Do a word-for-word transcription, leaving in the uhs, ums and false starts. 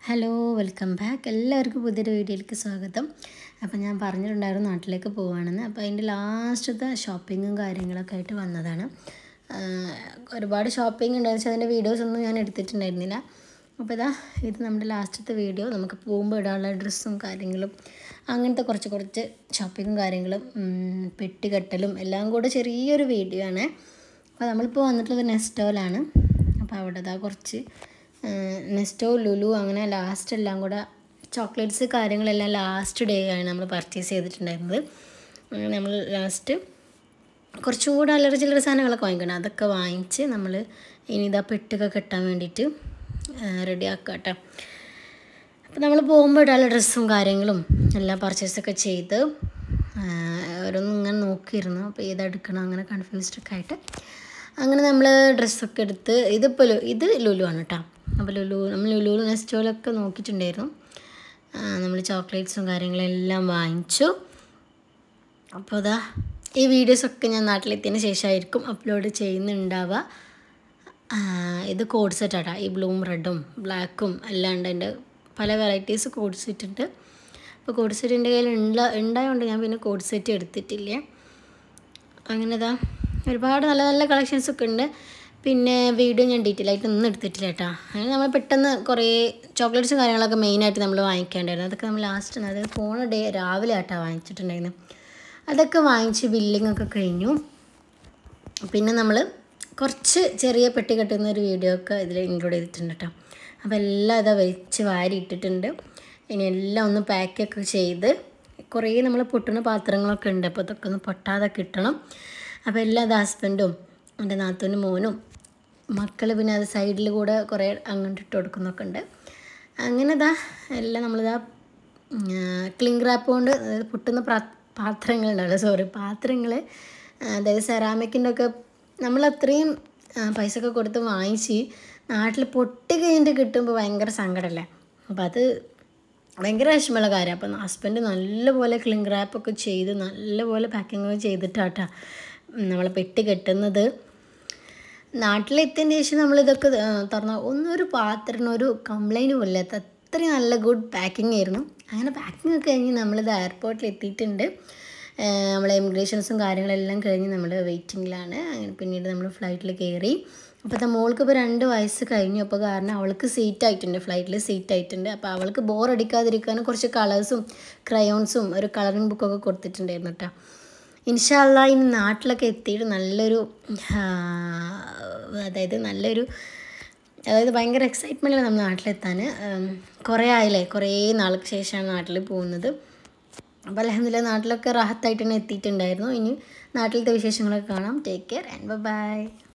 Hello welcome back. എല്ലാവർക്കും പുതിയൊരു വീഡിയോയിലേക്ക് സ്വാഗതം. അപ്പോൾ ഞാൻ പറഞ്ഞിട്ടുണ്ടായിരുന്നു നാട്ടിലേക്ക് പോവുകയാണെന്ന്. അപ്പോൾ അതിൻ്റെ ലാസ്റ്റത്തെ ഷോപ്പിങ്ങും കാര്യങ്ങളൊക്കെ ആയിട്ട് വന്നതാണ്. ഒരുപാട് ഷോപ്പിംഗ് ഉണ്ടായിരുന്നു, പക്ഷേ അതിൻ്റെ വീഡിയോസൊന്നും ഞാൻ എടുത്തിട്ടുണ്ടായിരുന്നില്ല. അപ്പോൾ ഇതാ ഇത് നമ്മുടെ ലാസ്റ്റത്തെ വീഡിയോ. നമുക്ക് പോകുമ്പോൾ ഇടാനുള്ള ഡ്രസ്സും കാര്യങ്ങളും അങ്ങനത്തെ കുറച്ച് കുറച്ച് ഷോപ്പിങ്ങും കാര്യങ്ങളും പെട്ടികെട്ടലും എല്ലാം കൂടെ ചെറിയൊരു വീഡിയോ ആണ്. അപ്പോൾ നമ്മളിപ്പോൾ വന്നിട്ടുള്ളത് നെസ്റ്റോയിലാണ്. അപ്പോൾ അവിടെ ഇതാ കുറച്ച് നെസ്റ്റോ, ലുലു അങ്ങനെ ലാസ്റ്റ് എല്ലാം കൂടെ ചോക്ലേറ്റ്സ് കാര്യങ്ങളെല്ലാം ലാസ്റ്റ് ഡേ ആണ് നമ്മൾ പർച്ചേസ് ചെയ്തിട്ടുണ്ടായിരുന്നത്. നമ്മൾ ലാസ്റ്റ് കുറച്ചും കൂടെ അല്ലറ ചില്ലറ സാധനങ്ങളൊക്കെ വാങ്ങിക്കണം. അതൊക്കെ വാങ്ങിച്ച് നമ്മൾ ഇനി ഇതാ പെട്ടൊക്കെ കെട്ടാൻ വേണ്ടിയിട്ട് റെഡി ആക്കുക കേട്ടോ. അപ്പോൾ നമ്മൾ പോകുമ്പോൾ ഇടാനുള്ള ഡ്രസ്സും കാര്യങ്ങളും എല്ലാം പർച്ചേസൊക്കെ ചെയ്ത് ഓരോന്നും ഇങ്ങനെ നോക്കിയിരുന്നു. അപ്പോൾ ഏതെടുക്കണം അങ്ങനെ കൺഫ്യൂസ്ഡൊക്കെ ആയിട്ട് അങ്ങനെ നമ്മൾ ഡ്രസ്സൊക്കെ എടുത്ത് ഇതിപ്പോൾ ഇത് ലുലു ആണ് കേട്ടോ. അപ്പോൾ ലുലു നമ്മൾ ലുലു നെസ്റ്റോയിലൊക്കെ നോക്കിയിട്ടുണ്ടായിരുന്നു. നമ്മൾ ചോക്ലേറ്റ്സും കാര്യങ്ങളെല്ലാം വാങ്ങിച്ചു. അപ്പോൾ അതാ ഈ വീഡിയോസൊക്കെ ഞാൻ നാട്ടിലെത്തിയതിന് ശേഷമായിരിക്കും അപ്ലോഡ് ചെയ്യുന്നുണ്ടാവുക. ഇത് കോഡ് സെറ്റാട്ടാ. ഈ ബ്ലൂം റെഡും ബ്ലാക്കും എല്ലാം ഉണ്ട്. എൻ്റെ പല വെറൈറ്റീസ് കോഡ് സെറ്റ് ഉണ്ട്. അപ്പോൾ കോഡ് സെറ്റ് എൻ്റെ കയ്യിൽ ഉണ്ട ഉണ്ടായതുകൊണ്ട് ഞാൻ പിന്നെ കോഡ് സെറ്റ് എടുത്തിട്ടില്ല. അങ്ങനെ ഇതാ ഒരുപാട് നല്ല നല്ല കളക്ഷൻസൊക്കെ ഉണ്ട്. പിന്നെ വീഡിയോ ഞാൻ ഡീറ്റെയിൽ ആയിട്ട് ഒന്നും എടുത്തിട്ടില്ല കേട്ടോ. അങ്ങനെ നമ്മൾ പെട്ടെന്ന് കുറേ ചോക്ലേറ്റ്സും കാര്യങ്ങളൊക്കെ മെയിനായിട്ട് നമ്മൾ വാങ്ങിക്കേണ്ടായിരുന്നു. അതൊക്കെ നമ്മൾ ലാസ്റ്റ് അതായത് പോണ ഡേ രാവിലെ ആയിട്ടാണ് വാങ്ങിച്ചിട്ടുണ്ടായിരുന്നു. അതൊക്കെ വാങ്ങിച്ച് ബില്ലിങ്ങൊക്കെ കഴിഞ്ഞു. പിന്നെ നമ്മൾ കുറച്ച് ചെറിയ പെട്ടി കെട്ടുന്ന ഒരു വീഡിയോ ഒക്കെ ഇതിൽ ഇൻക്ലൂഡ് ചെയ്തിട്ടുണ്ട് കേട്ടോ. അപ്പോൾ എല്ലാം ഇതാ വെച്ച് വാരി ഇട്ടിട്ടുണ്ട്. ഇനി എല്ലാം ഒന്ന് പാക്കൊക്കെ ചെയ്ത് കുറേ നമ്മൾ പൊട്ടുന്ന പാത്രങ്ങളൊക്കെ ഉണ്ട്. അപ്പോൾ അതൊക്കെ ഒന്ന് പൊട്ടാതെ കിട്ടണം. അപ്പോൾ എല്ലാ അത് ഹസ്ബൻഡും എൻ്റെ നാത്തൂനും മോനും മക്കൾ പിന്നെ അത് സൈഡിൽ കൂടെ കുറേ അങ്ങോട്ട് ഇട്ട് കൊടുക്കുന്നൊക്കെ ഉണ്ട്. അങ്ങനെ ഇതാ എല്ലാം നമ്മളിതാ ക്ലിംഗ് റാപ്പ് കൊണ്ട് അതായത് പൊട്ടുന്ന പാ പാത്രങ്ങളുണ്ടാവില്ല സോറി പാത്രങ്ങൾ അതായത് സെറാമിക്കിൻ്റെ ഒക്കെ നമ്മൾ അത്രയും പൈസ ഒക്കെ കൊടുത്ത് വാങ്ങിച്ച് നാട്ടിൽ പൊട്ടി കഴിഞ്ഞിട്ട് കിട്ടുമ്പോൾ ഭയങ്കര സങ്കടമല്ലേ. അപ്പോൾ അത് ഭയങ്കര വിഷമമുള്ള കാര്യം. അപ്പം ഹസ്ബൻഡ് നല്ലപോലെ ക്ലിംഗ് റാപ്പൊക്കെ ചെയ്ത് നല്ലപോലെ പാക്കിങ് ചെയ്തിട്ടാട്ടാ നമ്മൾ പെട്ടി കെട്ടുന്നത്. നാട്ടിലെത്തിയതിന് ശേഷം നമ്മളിതൊക്കെ തുറന്നാൽ ഒന്നും ഒരു പാത്രത്തിന് ഒരു കംപ്ലൈൻറ്റ് പോലില്ല. അത്രയും നല്ല ഗുഡ് പാക്കിംഗ് ആയിരുന്നു. അങ്ങനെ പാക്കിംഗ് ഒക്കെ കഴിഞ്ഞ് നമ്മളിത് എയർപോർട്ടിൽ എത്തിയിട്ടുണ്ട്. നമ്മൾ ഇമിഗ്രേഷൻസും കാര്യങ്ങളെല്ലാം കഴിഞ്ഞ് നമ്മൾ വെയിറ്റിങ്ങിലാണ്. അങ്ങനെ പിന്നീട് നമ്മൾ ഫ്ലൈറ്റിൽ കയറി. അപ്പോൾ മോൾക്ക് ഇപ്പോൾ രണ്ട് വയസ്സ് കഴിഞ്ഞു. അപ്പോൾ കാരണം അവൾക്ക് സീറ്റ് ആയിട്ടുണ്ട്, ഫ്ലൈറ്റിൽ സീറ്റ് ആയിട്ടുണ്ട്. അപ്പോൾ അവൾക്ക് ബോർ അടിക്കാതിരിക്കാനും കുറച്ച് കളേഴ്സും ക്രയോൺസും ഒരു കളറിങ് ബുക്കൊക്കെ കൊടുത്തിട്ടുണ്ടായിരുന്നു കേട്ടോ. ഇൻഷാ അല്ലാഹ് ഇനി നാട്ടിലൊക്കെ എത്തിയിട്ട് നല്ലൊരു അതായത് നല്ലൊരു അതായത് ഭയങ്കര എക്സൈറ്റ്മെൻറ്റിലാണ് നമ്മൾ നാട്ടിലെത്താൻ. കുറേ ആയില്ലേ, കുറേ നാൾക്ക് ശേഷമാണ് നാട്ടിൽ പോകുന്നത്. അപ്പോൾ അൽഹംദുലില്ലാഹ് നാട്ടിലൊക്കെ റാഹത്തായിട്ട് തന്നെ എത്തിയിട്ടുണ്ടായിരുന്നു. ഇനി നാട്ടിലത്തെ വിശേഷങ്ങളൊക്കെ കാണാം. Take care and by.